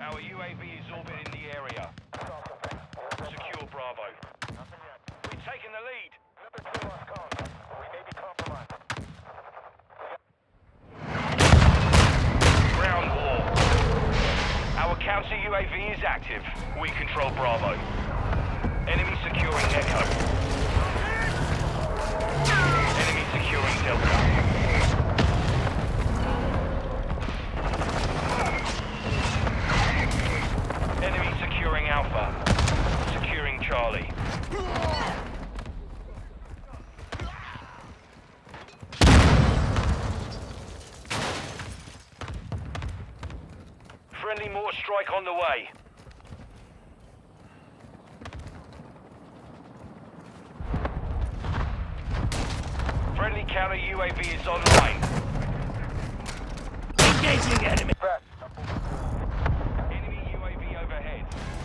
Our UAV is orbiting the area. Secure Bravo. We've taken the lead. We may be compromised. Ground war. Our counter UAV is active. We control Bravo. Enemy securing Echo. Enemy securing Delta. Enemy securing Alpha. Securing Charlie. Friendly mortar strike on the way. Friendly counter UAV is online. Engaging enemy. Enemy UAV overhead.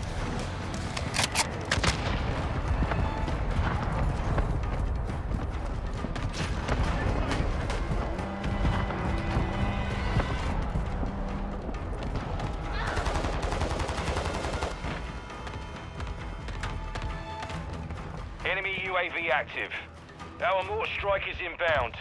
Enemy UAV active. Our mortar strike is inbound.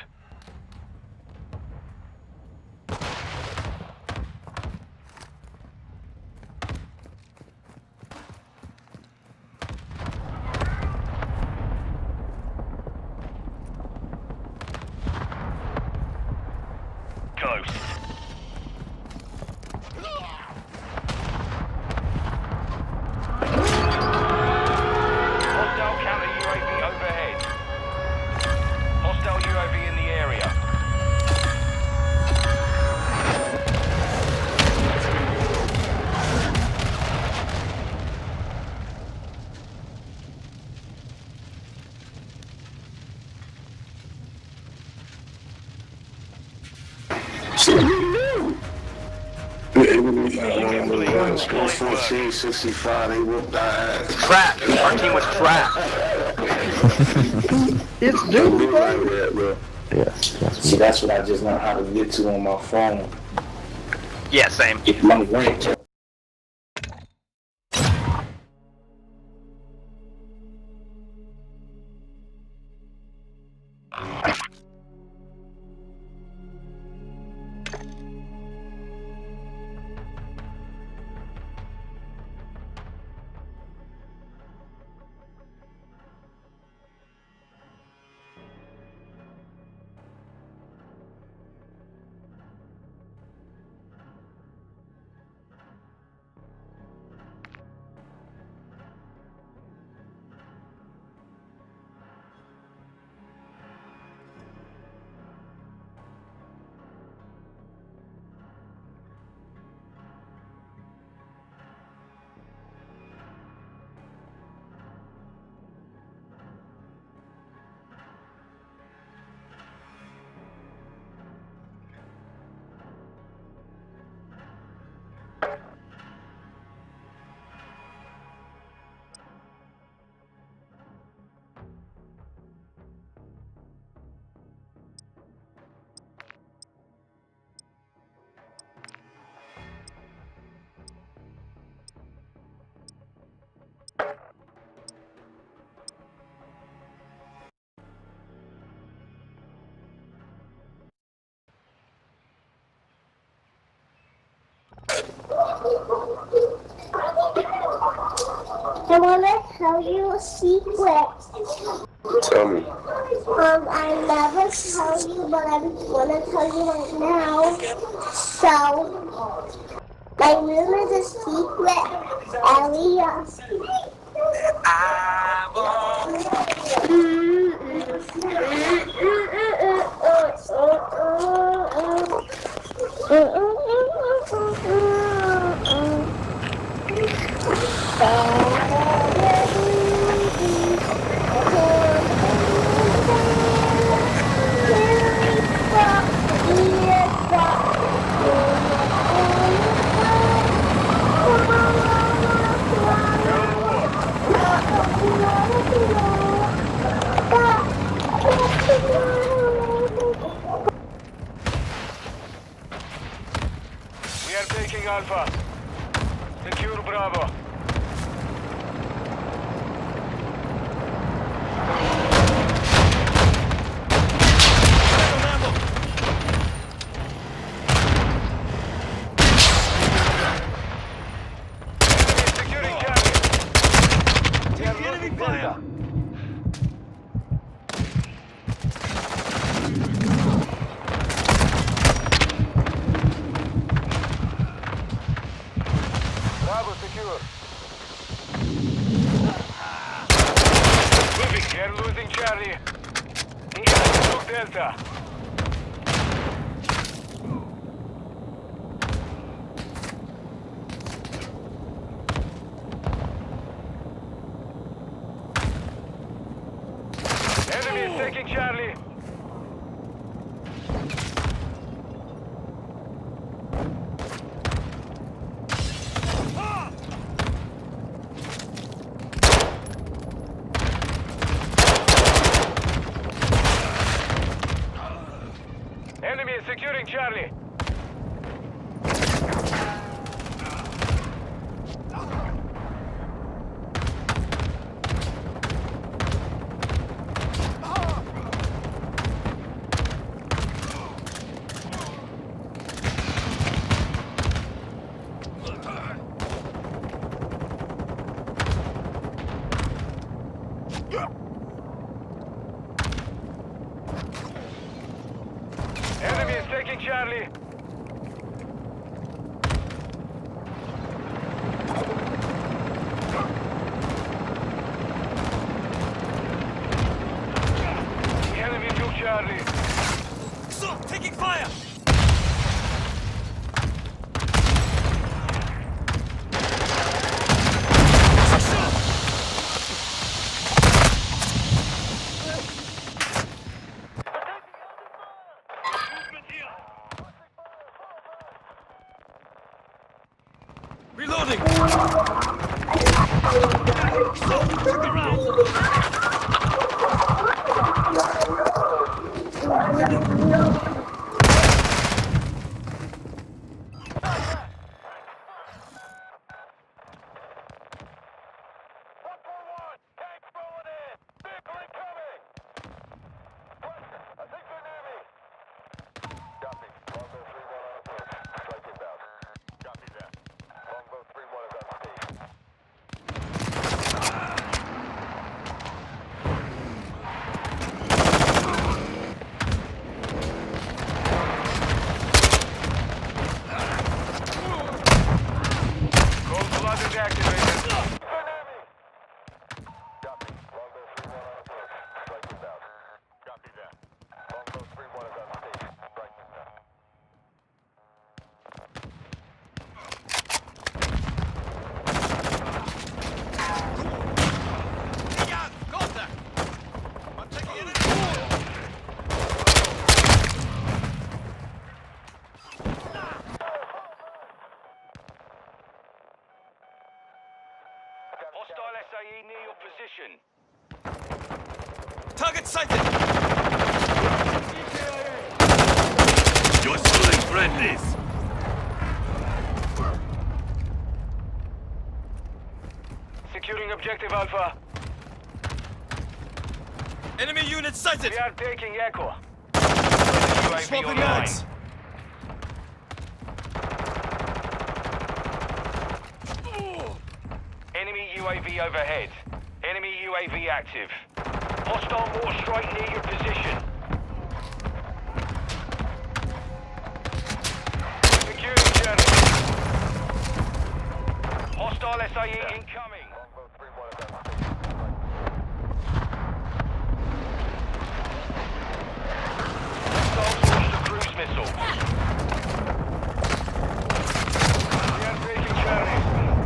Ghost. Hostile counter UAV overhead. Hostile UAV in the area. Score 14, 65, they whooped our ass. Trapped. Our team was trapped. It's dude, bro. Bro. Yes, See, that's what I just know how to get to on my phone. Yeah, same. My range. I want to tell you a secret. Tell me. I never tell you, but I'm going to tell you right now. So, my room is a secret area. We are taking Alpha. Secure Bravo. Securing Charlie. Take the enemy fire. Bravo secure. Moving, they're losing Charlie. The enemy took Delta. Enemy is taking Charlie. Enemy is securing Charlie. Enemy is taking Charlie. The enemy took Charlie. Stop taking fire! Reloading! Look around! Hostile SAE near your position. Target sighted! You're killing friendlies! Securing objective Alpha. Enemy unit sighted! We are taking Echo. UAV Swapping online. mags! Enemy UAV overhead. Enemy UAV active. Hostile mortar strike near your position. Securing Charlie. Hostile SAE incoming. Hostiles launched a cruise missile. We are taking Charlie.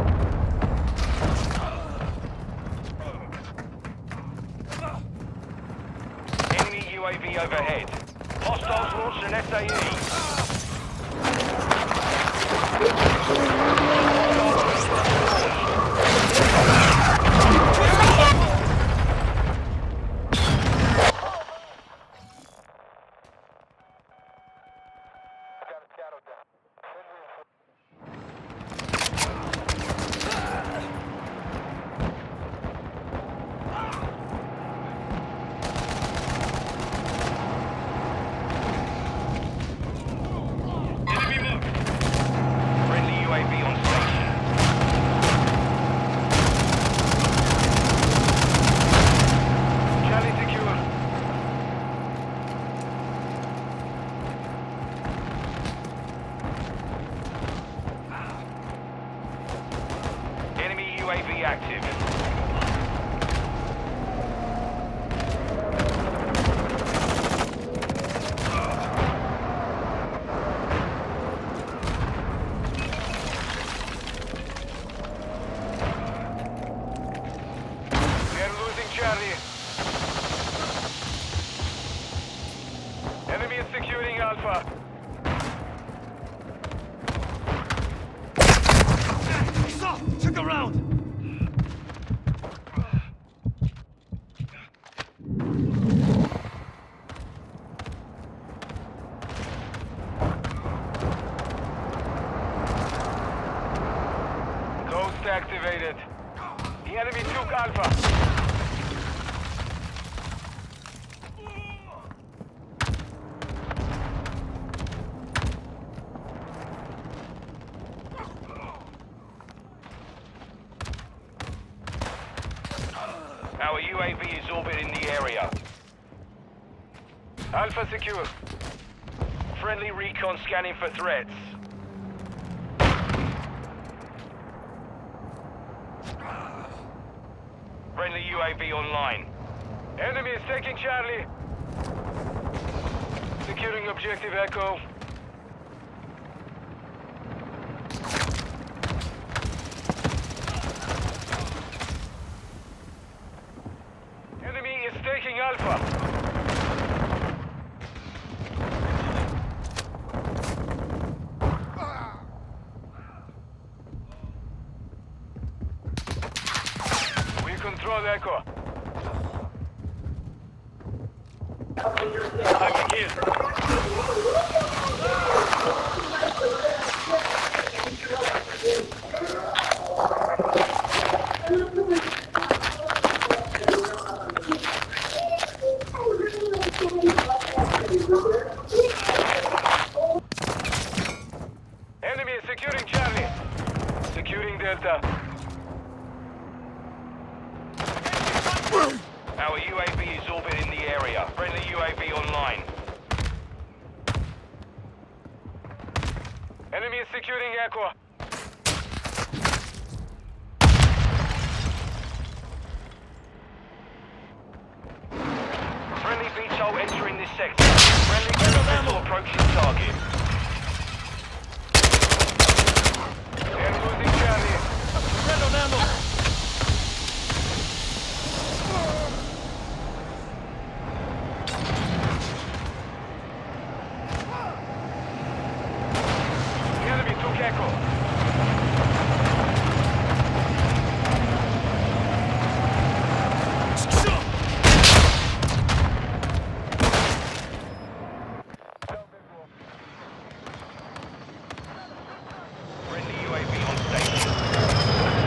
UAV overhead. Hostiles launched an SAE. UAV active. We are losing Charlie. Enemy is securing Alpha. Stop! Check around! Ghost activated. The enemy took Alpha. Our UAV is orbiting the area. Alpha secure. Friendly recon scanning for threats. Friendly UAV online. Enemy is taking Charlie. Securing objective Echo. Enemy is taking Alpha. We control Echo. Target kill. Enemy is securing Charlie. Securing Delta. Our UAV is orbiting the area. Friendly UAV online. Enemy is securing Echo. Friendly VTOL entering this sector. Friendly missile approaching target. They're losing Charlie. Red on ammo! The enemy took Echo. Friendly UAV on station.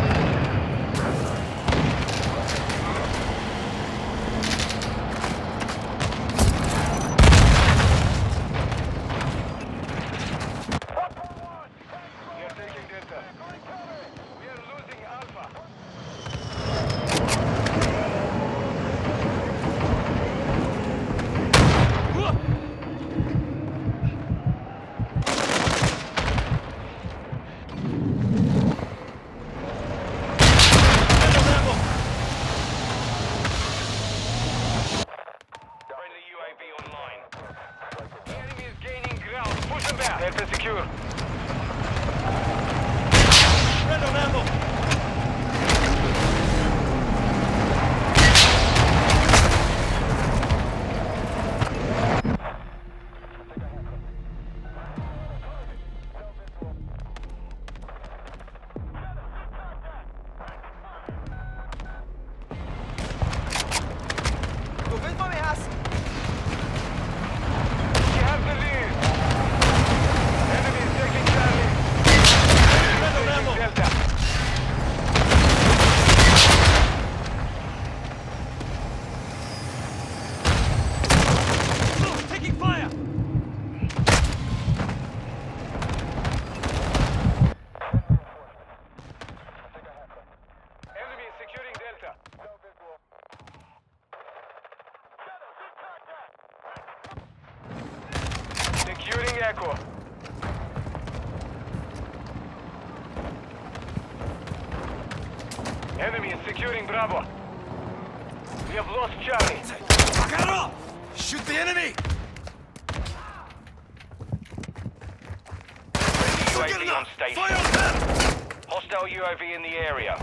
We are taking Delta. We are losing Alpha. Friendly UAV online. The enemy is gaining ground. Push them back. Delta secure. Red on ammo! We have the lead. Enemy is taking Charlie. Red on ammo! Delta. Taking fire! Enemy is securing Delta. Securing Echo. Enemy is securing Bravo. We have lost Charlie. Makarov! Shoot the enemy! UAV on station. Fire on them! Hostile UAV in the area.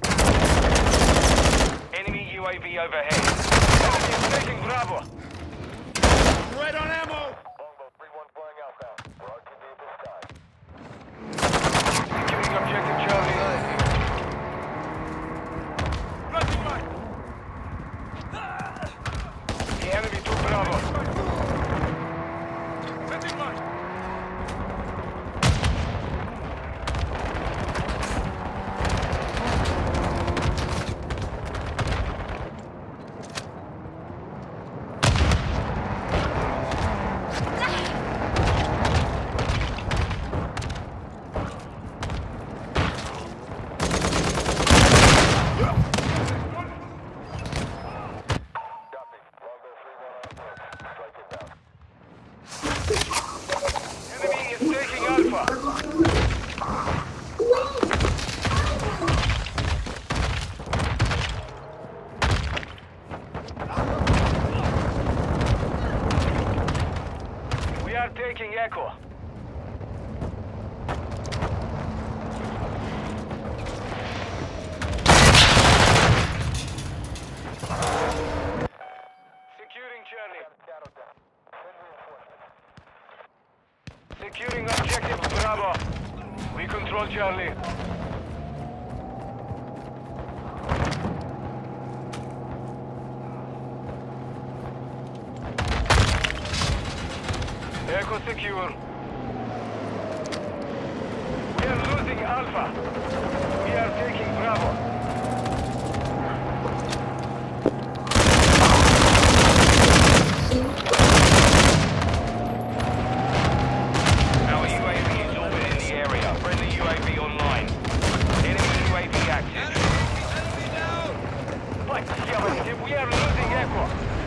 Enemy UAV overhead. Enemy is taking Bravo. Right on ammo! Longbow 3-1 flying outbound. RTB this time. Securing objective Charlie. The enemy took Bravo. Enemy is taking Alpha. We are taking Echo. Securing Charlie. Securing objective Bravo. We control Charlie. Echo secure. We are losing Alpha. We are taking Bravo. Our UAV is orbiting the area. Friendly UAV online. Enemy UAV active. Fight, we are losing Echo.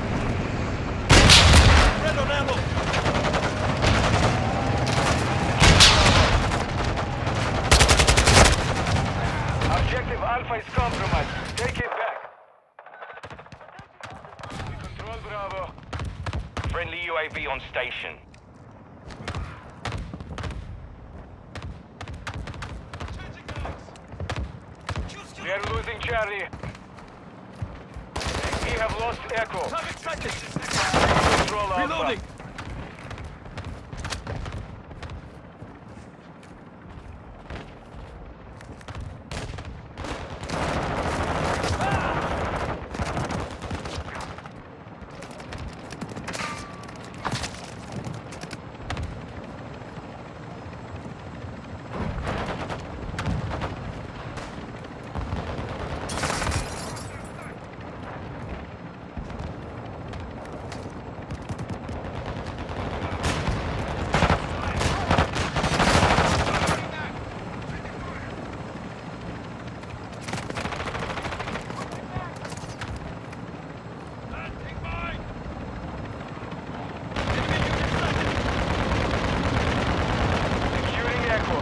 Red on ammo! Objective Alpha is compromised. Take it back. We control Bravo. Friendly UAV on station. We are losing Charlie. We have lost Echo. Control Alpha. Reloading! Securing Echo.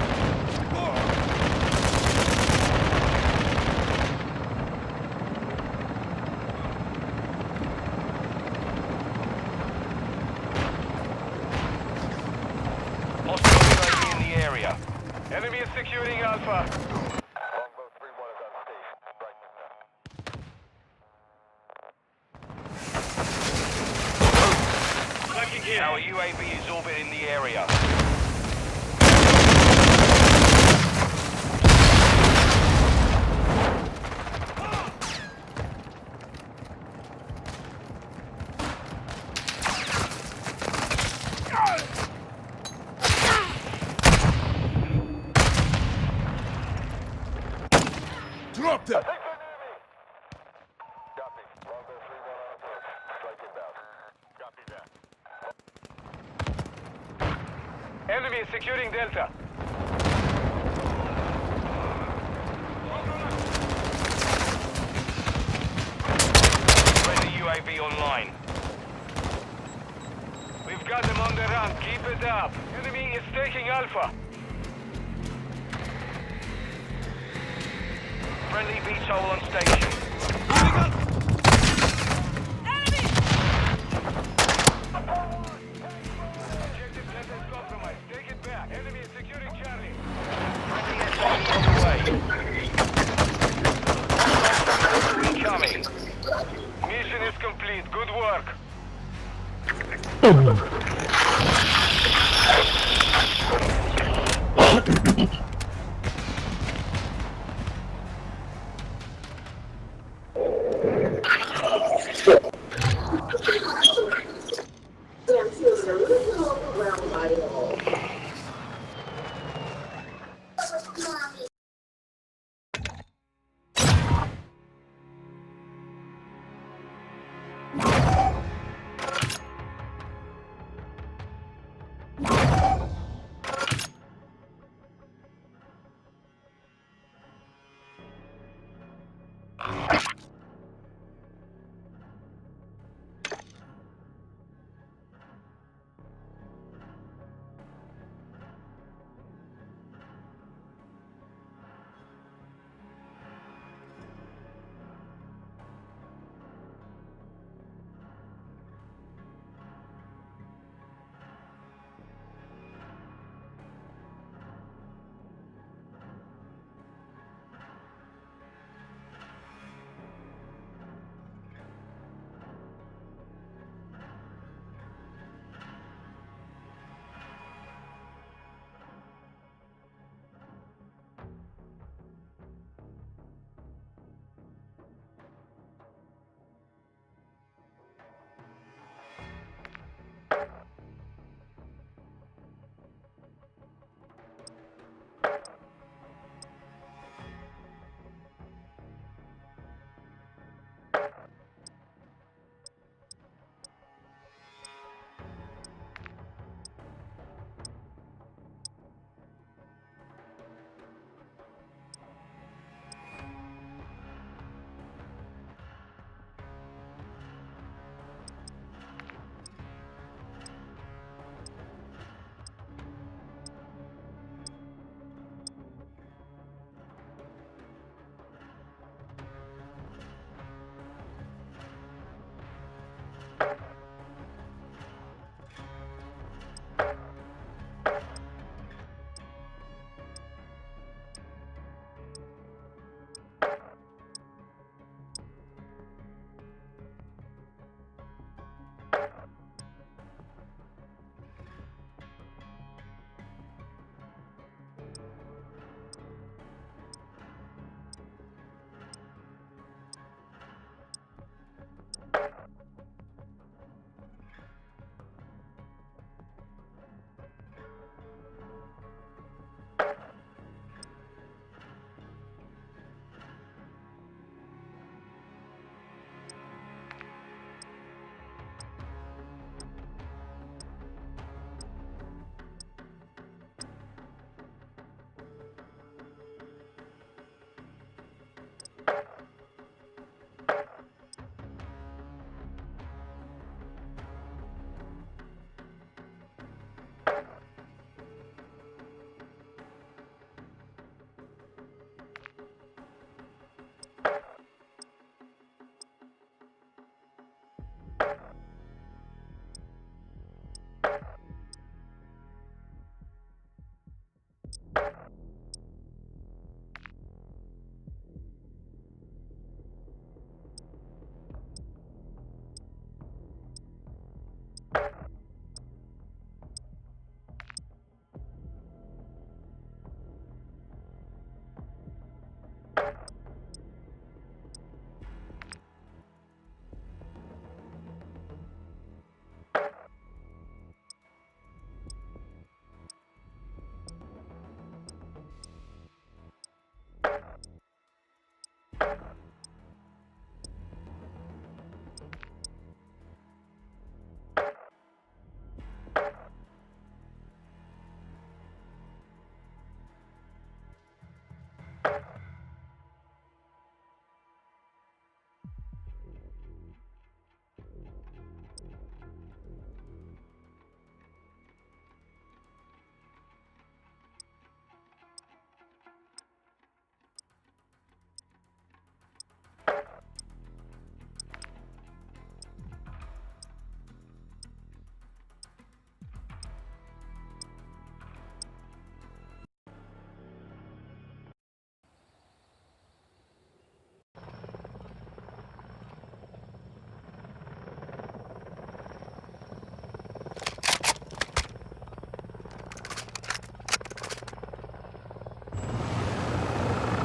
Hostile UAV in the area. Enemy is securing Alpha. Our UAV is orbiting the area. Drop them! Copy. Longbow 3-1 on approach. Strike inbound. Copy that. Enemy is securing Delta. Friendly UAV online. We've got them on the run. Keep it up. Enemy is taking Alpha. Friendly VTOL on station. Moving up. Objective Delta is compromised. Take it back. Enemy is securing Charlie. Friendly SAE on the way. Incoming. Mission is complete. Good work.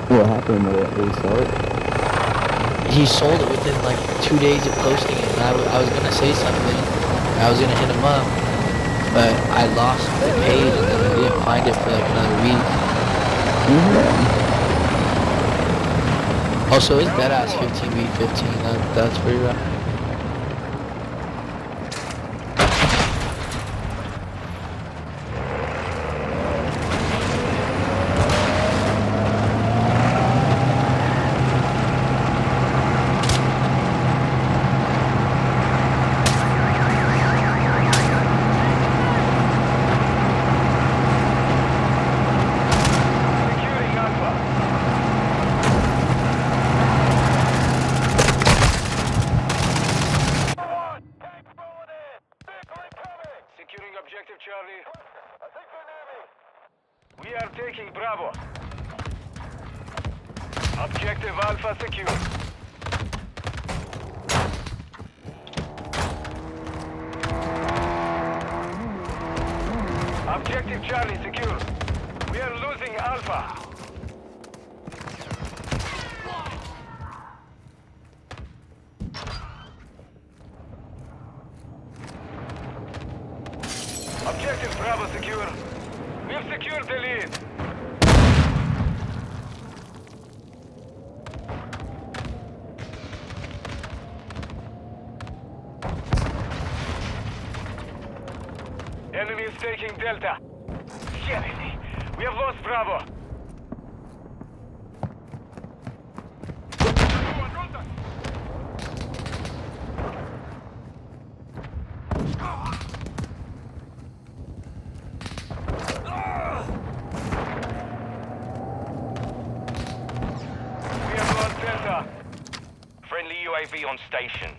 What happened with it? Did he sell it? He sold it within like 2 days of posting it. And I was gonna say something. I was gonna hit him up, but I lost the page and then I didn't find it for like another week. Also, it's deadass 15v15. That's pretty rough. Objective Charlie. I think they're near me. We are taking Bravo. Objective Alpha secure. Objective Charlie secure. We are losing Alpha. Objective Bravo secure. We've secured the lead. Enemy is taking Delta. Shit! We have lost Bravo. Friendly UAV on station.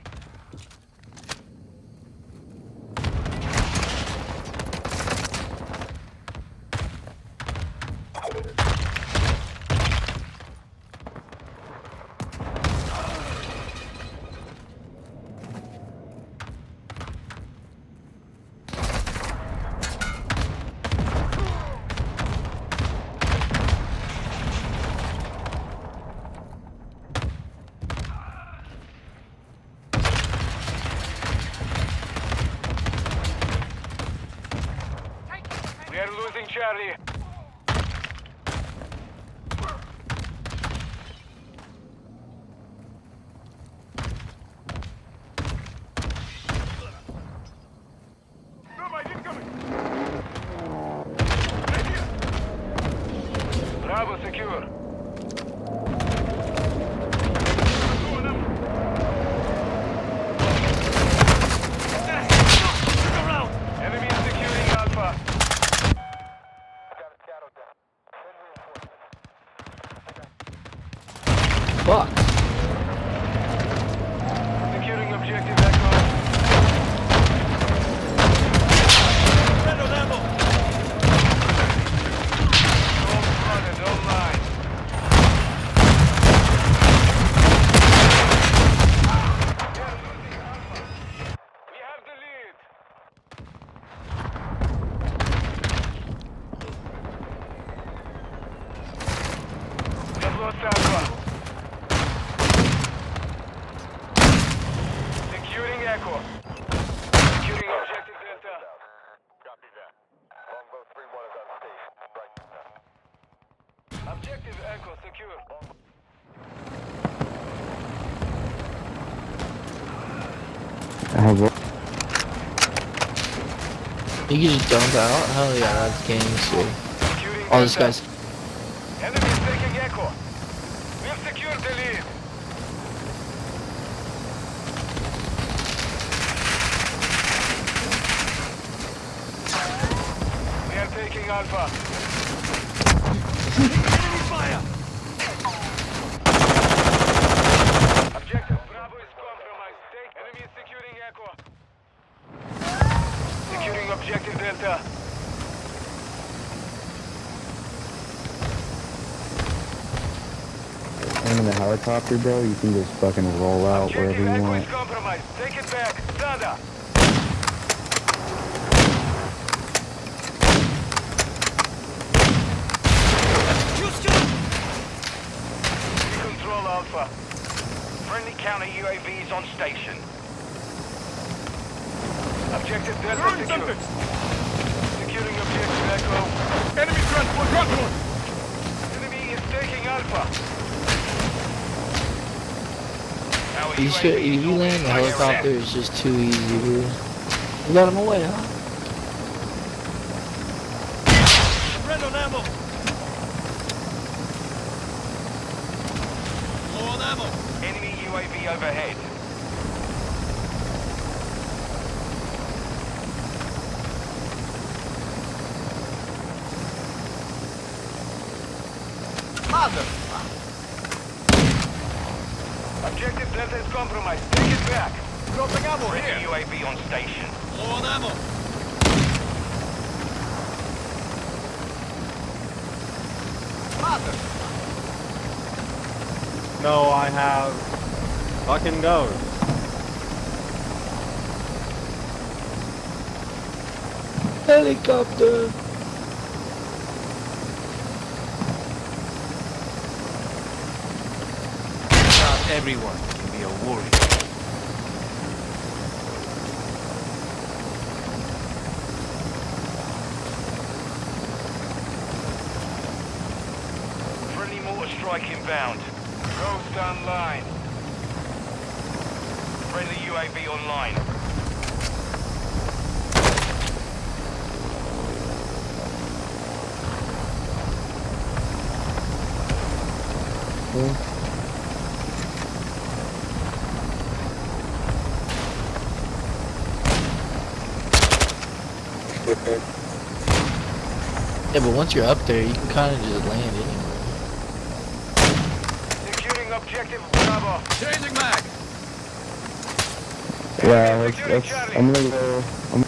We are losing Charlie. Bravo secure. Enemy is securing Alpha. Fuck. Securing objective Echo. Red on ammo. All spotted, online. We have the lead. We have lost Alpha. Securing Echo. Securing objective Delta. Copy that. Longbow 3-1 is on station. Right now. Objective Echo secure. I have one. You can just dump out? Hell yeah, that's gangster. Securing All this Delta. guy's. Enemy is taking Echo. We have secured the lead. We are taking Alpha. Enemy fire. Objective Bravo is compromised. Enemy is securing Echo. Securing objective Delta. And in the helicopter, bro, you can just fucking roll out wherever Objective you Echo want. is compromised. Take it back. Sada. Alpha. Friendly counter UAVs on station. Objective Delta secure. Securing objective Echo. Enemy transport, transport! Enemy is taking Alpha. Our You should, UAV if is you land orbiting the my area. helicopter, it's just too easy, dude. You got him away, huh? Red on ammo! Low on ammo! Enemy UAV overhead. Objective Delta is compromised. Take it back. Dropping ammo Friendly here! UAV on station. Low on ammo! No, I have. Fucking go. Helicopter! Not everyone can be a warrior. Friendly mortar strike inbound. Ghost online. Friendly UAV online. Yeah, but once you're up there, you can kind of just land anywhere. Securing objective Bravo. Changing mag! Yeah, I'm gonna go.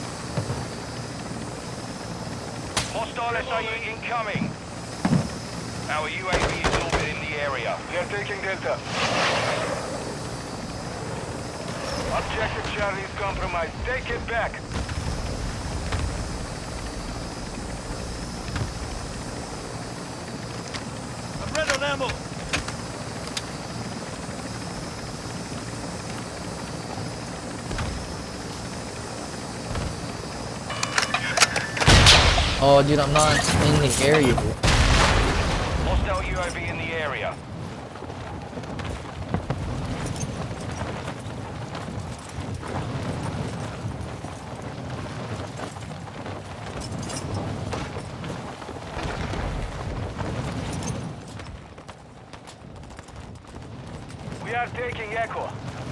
Hostile SAE incoming. Our UAV is orbiting the area. We are taking Delta. Objective Charlie is compromised. Take it back. I'm red on ammo! Oh, dude, I'm not in the area. Hostile UAV in the area. We are taking Echo.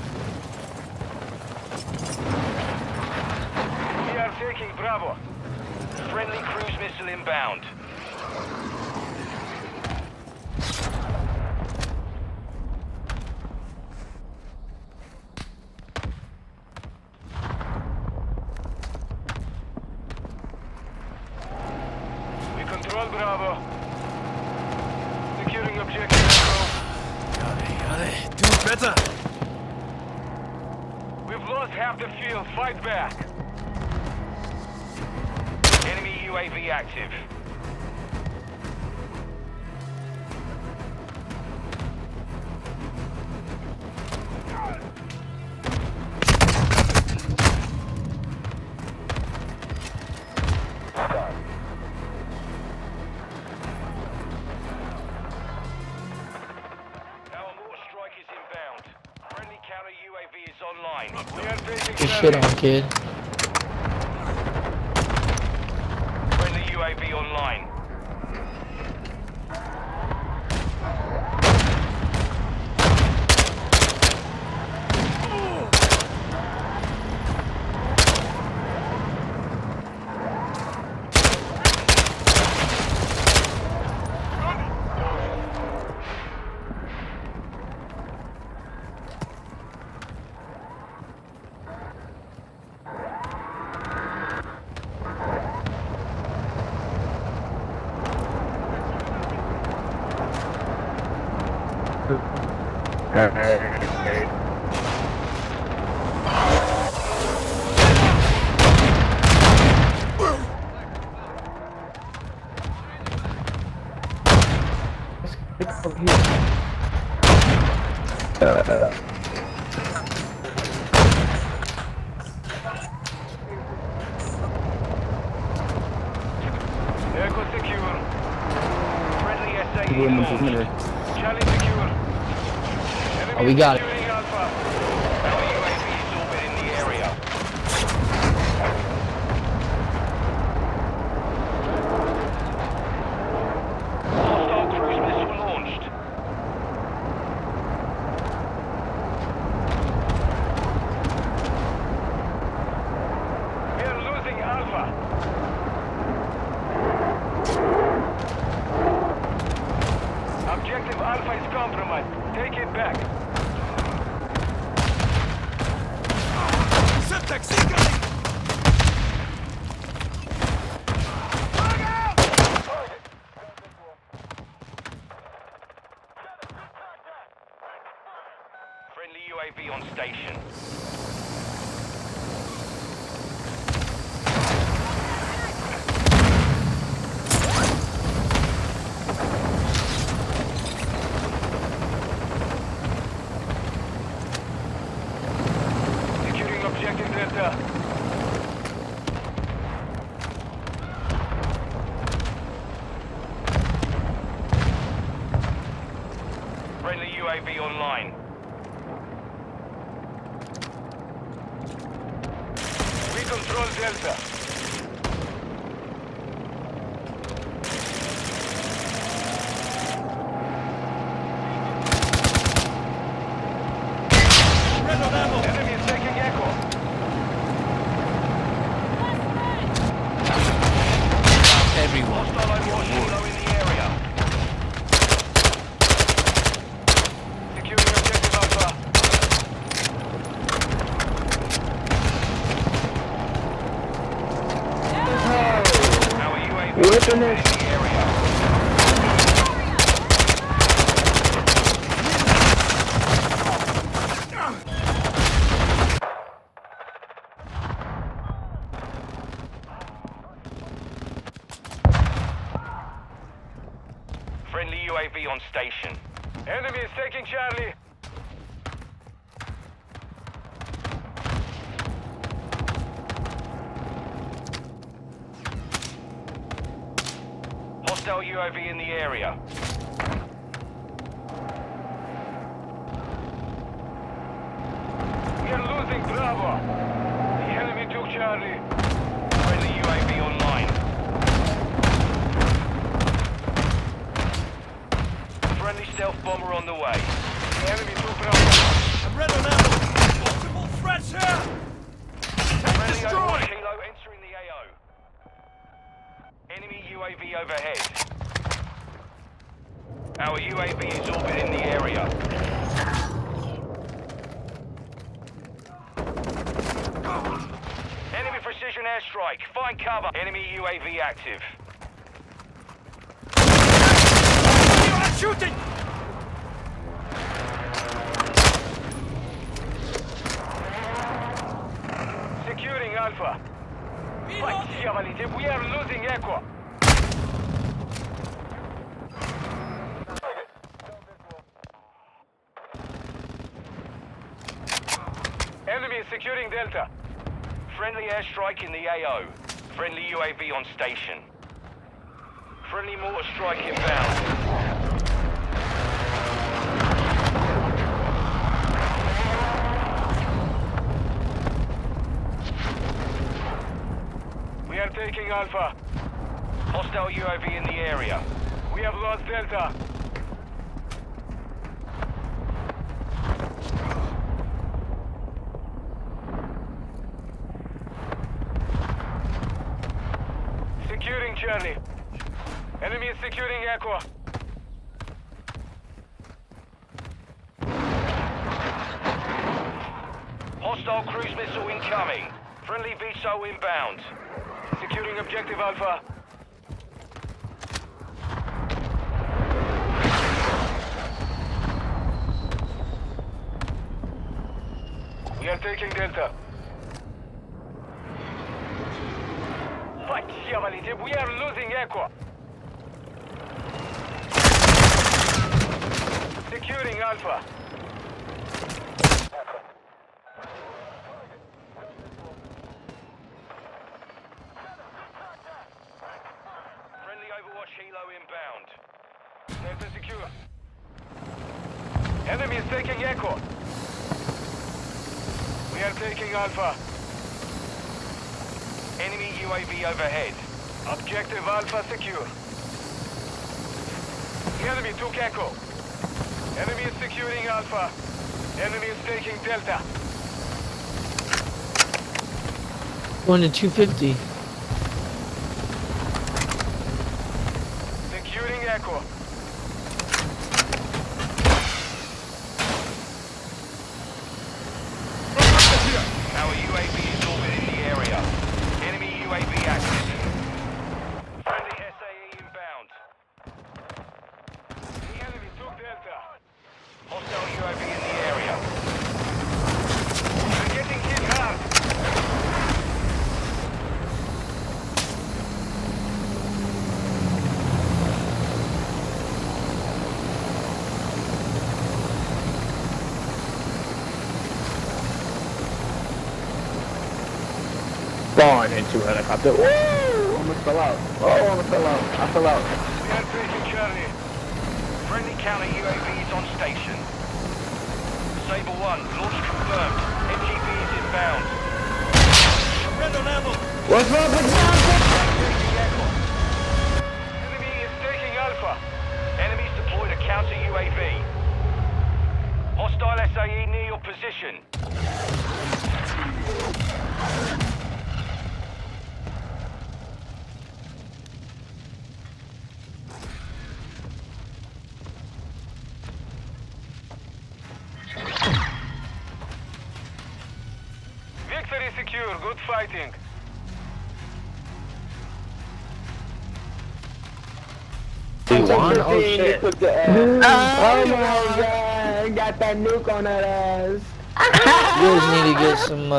We are taking Bravo. Friendly cruise missile inbound. We control Bravo. Securing objective Echo. Do better! We've lost half the field. Fight back. Enemy UAV active. Our mortar strike is inbound. Friendly counter UAV is online. We are taking Good shit on, kid. Friendly UAV online. Echo secure. Friendly SAE Women, launched. women. Charlie secure. Oh, we got it. Securing Alpha. Our UAV is orbiting the area. Hostile cruise missile launched. We are losing Alpha. Objective Alpha is compromised. Take it back. Semtex incoming! Friendly UAV on station. Securing objective Delta. Friendly UAV online. We control Delta. Red on ammo! Enemy is taking Echo. Everyone Hostile can be a War warrior. Kilo in the area. Securing objective Alpha. Our UAV is in the area. Friendly UAV on station. Enemy is taking Charlie. Hostile UAV in the area. We are losing Bravo. The enemy took Charlie. Friendly UAV online. Friendly stealth bomber on the way. The enemy took Bravo. I'm red on ammo! Multiple threats here! Tank Friendly destroyed! Kilo entering the AO. Enemy UAV overhead. Our UAV is orbiting the area. Enemy precision airstrike. Find cover. Enemy UAV active. You are shooting! Securing Alpha. We are losing Echo. Enemy is securing Delta. Friendly airstrike in the AO. Friendly UAV on station. Friendly mortar strike inbound. We are taking Alpha. Hostile UAV in the area. We have lost Delta. Securing Charlie. Enemy is securing Echo. Hostile cruise missile incoming. Friendly VSO inbound. Securing objective Alpha. We are taking Delta. We are losing Echo. Securing Alpha. Delta secure. Enemy is taking Echo. We are taking Alpha. Enemy UAV overhead. Objective Alpha secure. The enemy took Echo. Enemy is securing Alpha. Enemy is taking Delta. Going to 250. Securing Echo. Our UAV is orbiting the area. Enemy UAV active. Friendly SAE inbound. The enemy took Delta. Hostile UAV in the area. We're getting hit hard. Born into helicopter. Woo! Almost fell out. Oh, almost fell out. I fell out. We are taking Charlie. Friendly counter UAVs on station. Sable 1, launch confirmed. NGV is inbound. Random ammo! What's up with Enemy is taking Alpha. Enemies deployed a counter UAV. Hostile SAE near your position. Victory secure. Good fighting. Oh shit. Oh my god. Got that nuke on that ass. You guys need to get some,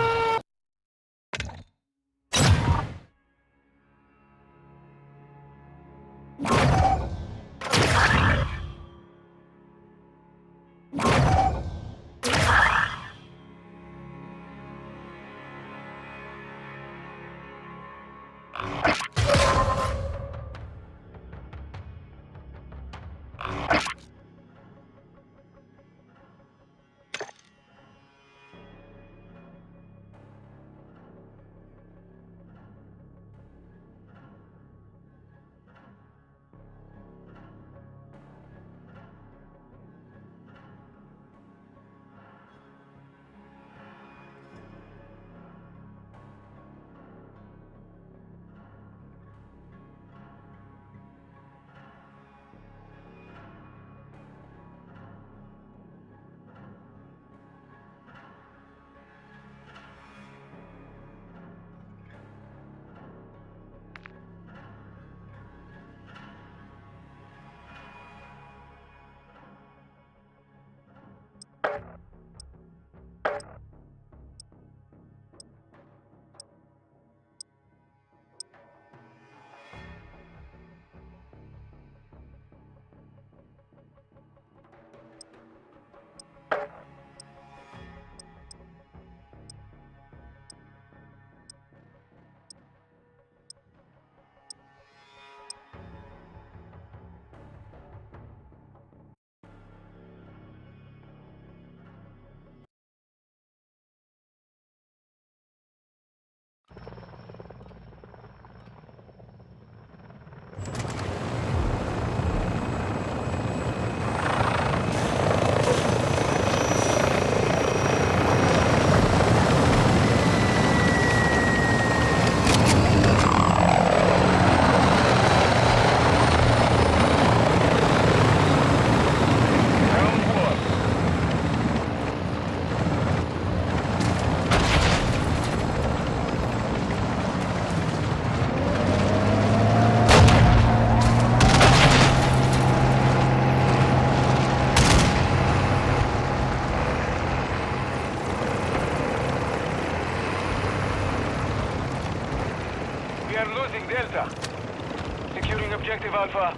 We are losing Delta. Securing objective Alpha.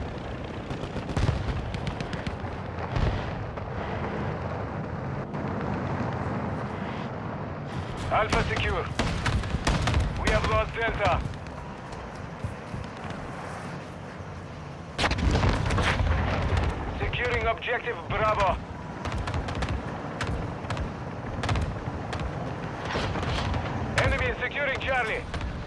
Alpha secure. We have lost Delta. Securing objective Bravo. Enemy is securing Charlie.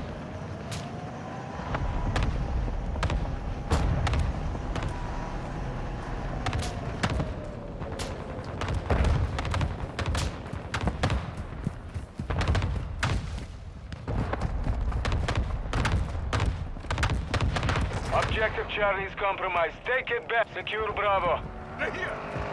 Objective Charlie is compromised. Take it back. Secure Bravo. They're here.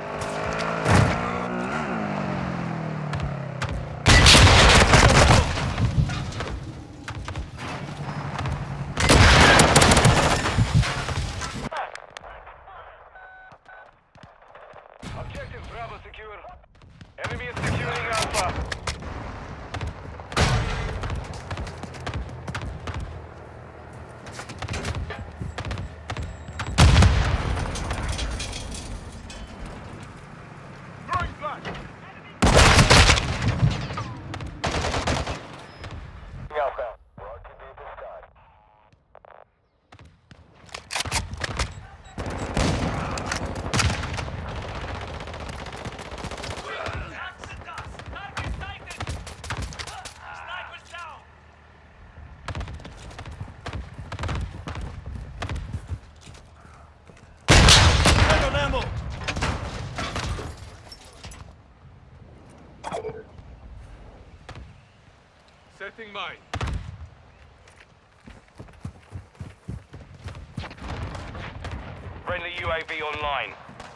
Objective Bravo secure. Enemy is securing Alpha. Throwing flash. Outbound. RTB at this time. Red on ammo. Setting mine. Friendly UAV online.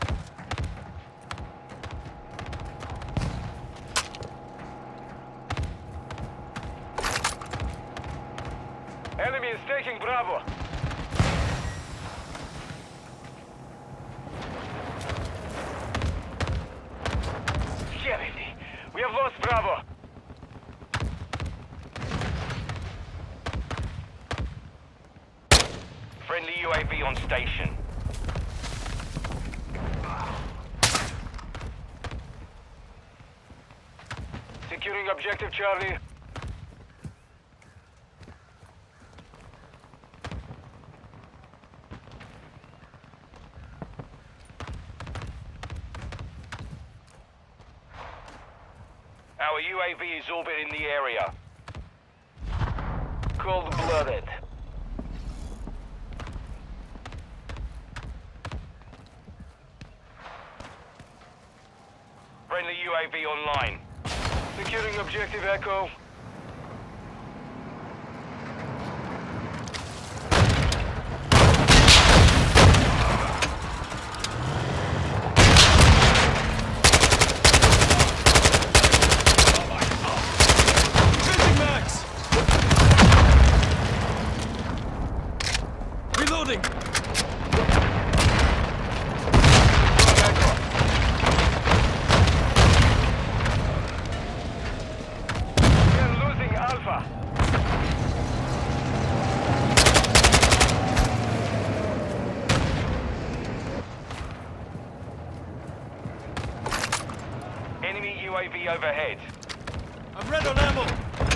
Enemy is taking Bravo. Shit, we have lost Bravo. Friendly UAV on station. Securing objective Charlie. Our UAV is orbiting the area. Cold-blooded. Friendly UAV online. Securing objective Echo. Changing max. Reloading. We're losing Alpha. Enemy UAV overhead. I'm red on ammo.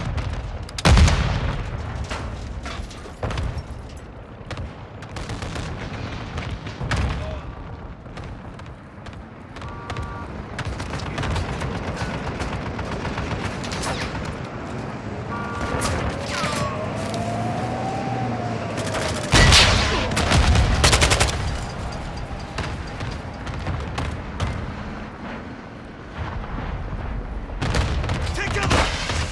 Take cover.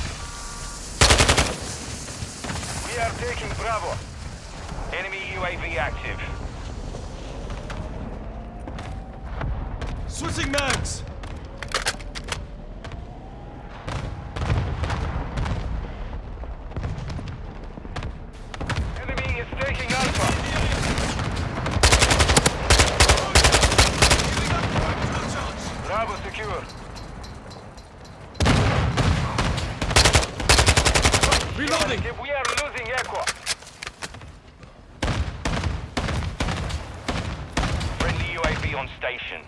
We are taking Bravo. Enemy UAV active. Switching mags. Enemy is taking Alpha. Bravo secure. Reloading. We are losing Echo. Friendly UAV on station.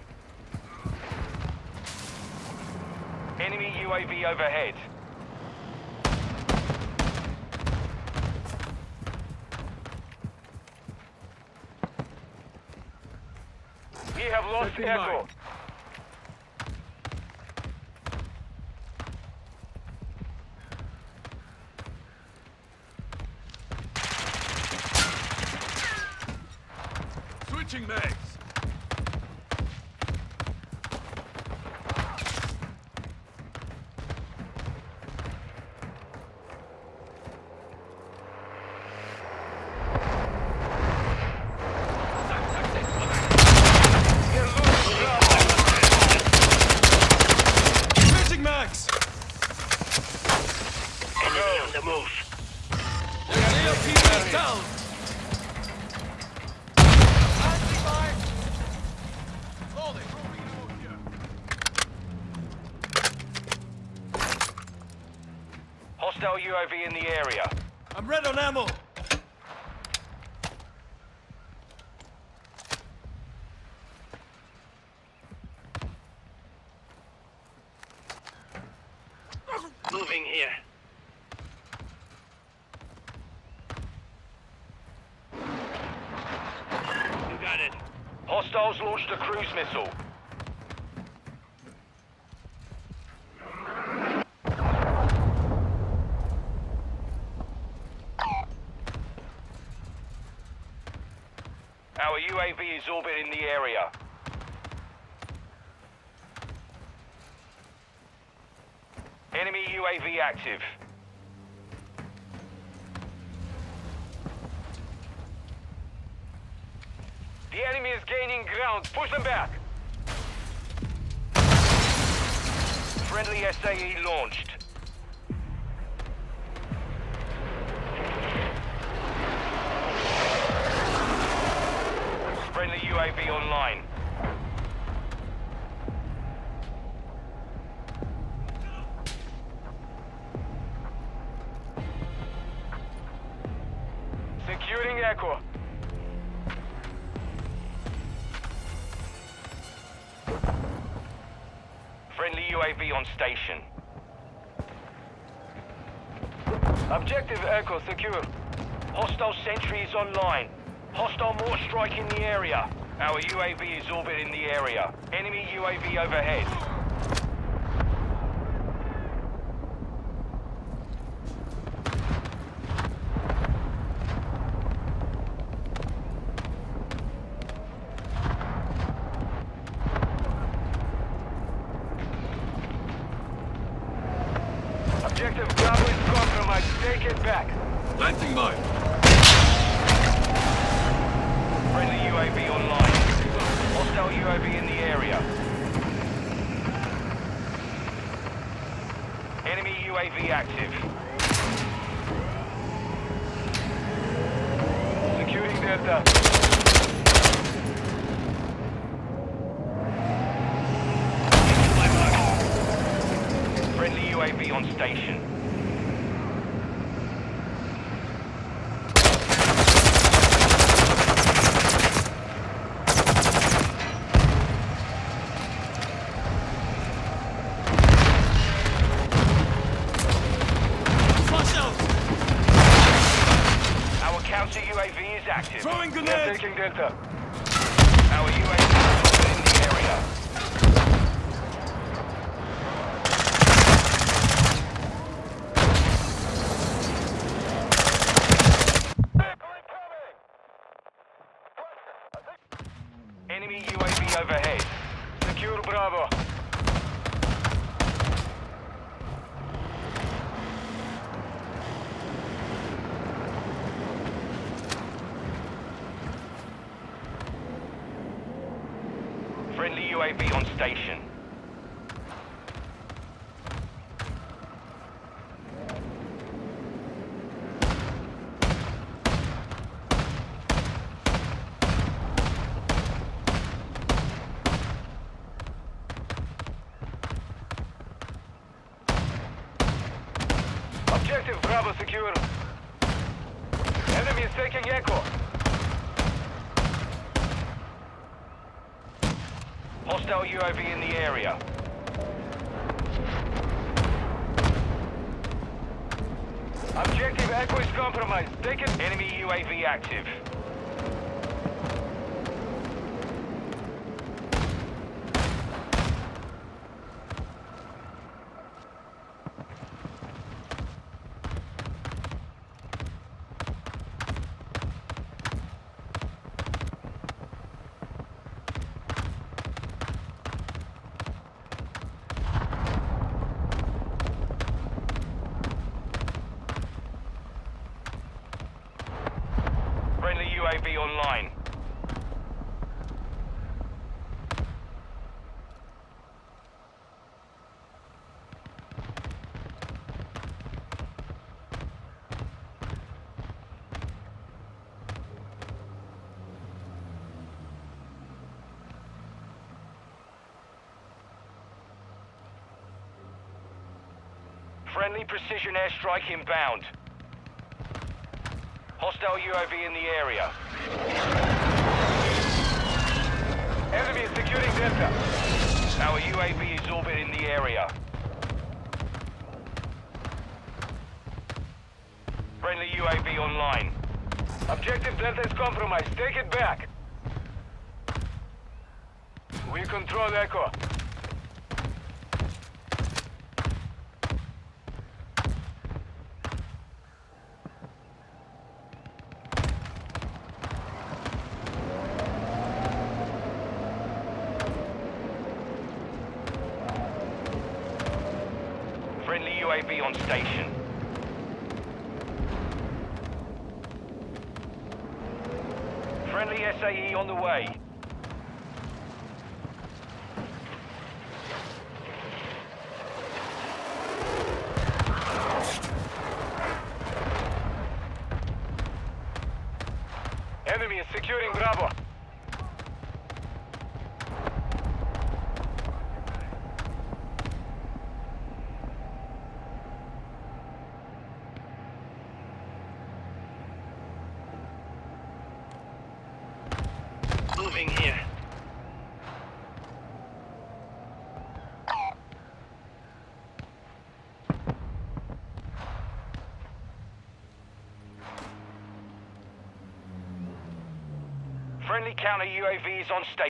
Enemy UAV overhead. We have lost Taking Echo. mine. Switching mags. Switching mags. Enemy on the move. ALT is down. Hostile UAV in the area. I'm red on ammo. Moving here. You got it. Hostiles launched a cruise missile. Our UAV is orbiting the area. Enemy UAV active. The enemy is gaining ground. Push them back. Friendly SAE launched. Friendly UAV online. Securing Echo. Friendly UAV on station. Objective Echo secure. Hostile sentry is online. Hostile mortar strike in the area. Our UAV is orbiting the area. Enemy UAV overhead. Objective Bravo is compromised. Take it back. Planting mine. Friendly UAV online. Hostile UAV in the area. Enemy UAV active. Securing Delta. Friendly UAV on station. Flash out. Our counter UAV is active. Throwing They're grenade. taking Delta. Our UAV is in the area. Enemy UAV overhead. Secure Bravo. Friendly UAV on station. Objective Bravo secure. Enemy is taking Echo. Hostile UAV in the area. Objective Echo is compromised. Take it. Enemy UAV active. Friendly precision airstrike inbound. Hostile UAV in the area. Enemy is securing Delta. Our UAV is orbiting the area. Friendly UAV online. Objective Delta is compromised. Take it back. We control Echo. Friendly UAV on station. Friendly SAE on the way. Enemy is securing Bravo. Moving here. Friendly counter UAVs on station.